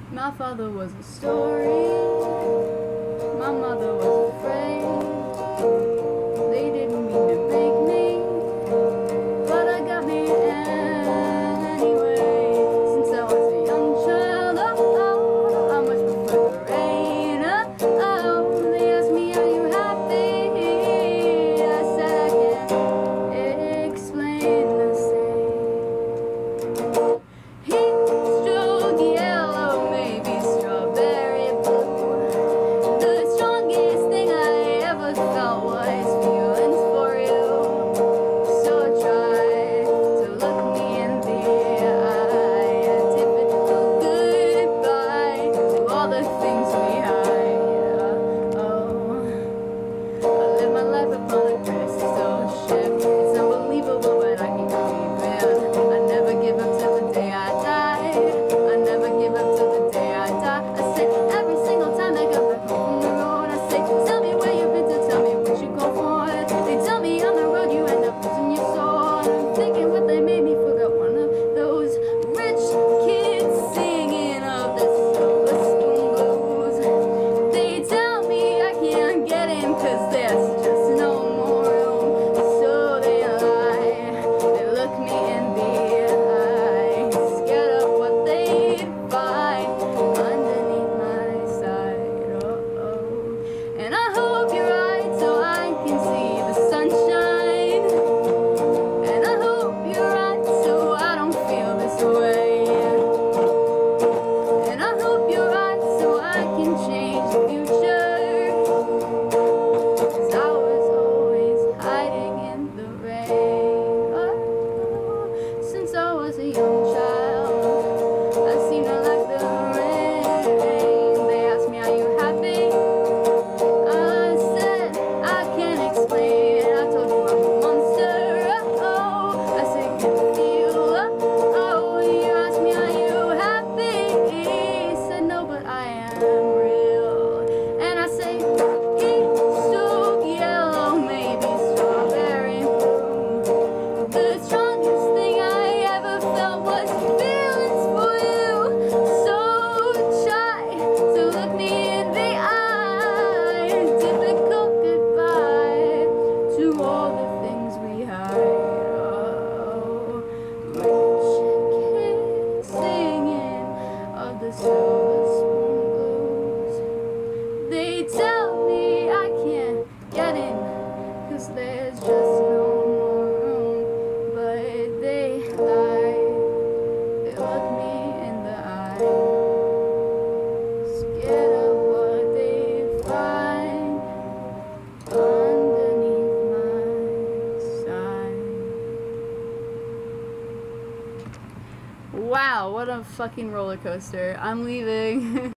My father was a story, my mother was afraid. They didn't mean to break me, but I got me anyway. Since I was a young child, I much prefer the rain. They asked me, are you happy? I said I can't explain the same. Heatstroke, yellow, maybe strawberry blue. The strongest thing I ever felt was feelings for you. So try to look me in the eye. A typical goodbye to all the things we hide. I live my life upon a crystal ship. It's unbelievable, but I can keep it. I never give up till the day I die. I never give up till the day I die. I say every single time I come back home from the road, I say, tell me where you've been to tell me what you go for. They tell me on the road you end up losing your soul. I'm thinking what they made me forget one of those rich kids singing of the silver spoon blues. They tell me I can't get in 'cause there's just no more room. So they lie, they look me in the eye, scared of what they'd find underneath my side. And I hope you're right so I can see the sunshine. And I hope you're right so I don't feel this way. And I hope you're right so I can change the future. 'Cause I was always hiding in the rain. Since I was a young child, I seem to like the rain. They asked me, are you happy? I said, I can't explain. I told you I'm a monster. I said, can you feel? You asked me, are you happy? I said, no, but I am real. And I say, Heatstroke, yellow, maybe strawberry blue. The strongest thing I ever felt was feelings for you. So try to look me in the eye. Typical goodbye to all the things we hide. Rich kids singing of the silver spoon blues. They tell me I can't get in 'cause there's just no more room. But they lie, they look me in the eye, scared of what they find underneath my side. Wow, what a fucking roller coaster. I'm leaving.